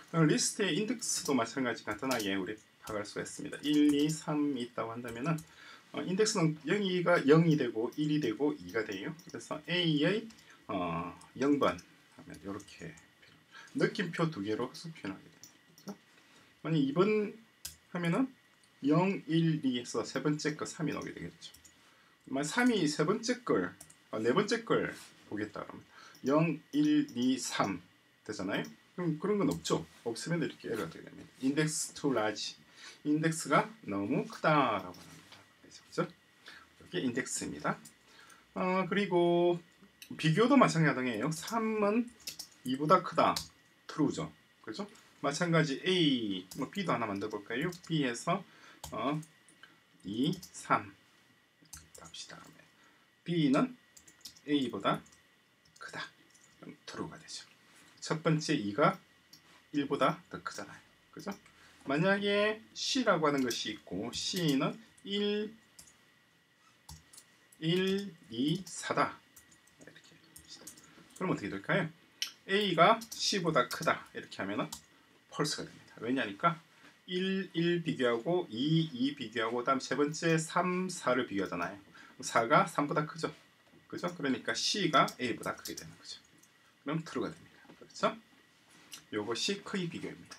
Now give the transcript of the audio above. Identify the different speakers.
Speaker 1: 리스트의 인덱스도 마찬가지 간단하게 우리 파악할 수가 있습니다. 1, 2, 3이 있다고 한다면은 인덱스는 0이 되고 1이 되고 2가 돼요. 그래서 A의 0번 하면 이렇게 느낌표 두 개로 표현하게 됩니다. 만약 2번 하면은 0, 1, 2에서 세 번째 거 3이 나오게 되겠죠. 만약 3이 세 번째 걸, 네 번째 걸 보겠다 그러면 0, 1, 2, 3 되잖아요. 그럼 그런 건 없죠. 없으면 이렇게 에러가 되게 됩니다. 인덱스 too large. 인덱스가 너무 크다라고 합니다. 그렇죠? 이게 인덱스입니다. 그리고 비교도 마찬가지예요. 3은 2보다 크다. true죠. 그렇죠? 마찬가지 A, B도 하나 만들어 볼까요? B에서 2, 3 합시다. B는 A보다 크다. 그럼 true가 되죠. 첫 번째 2가 1보다 더 크잖아요. 그죠? 만약에 C라고 하는 것이 있고 C는 1, 2, 4다. 이렇게 합시다. 그럼 어떻게 될까요? A가 C보다 크다. 이렇게 하면은 false가 됩니다. 왜냐니까 1 비교하고 2 비교하고 다음 세 번째 3, 4를 비교하잖아요. 4가 3보다 크죠. 그죠? 그러니까 C가 A보다 크게 되는 거죠. 그럼 true가 됩니다. 그렇죠? 요것이 크기 비교입니다.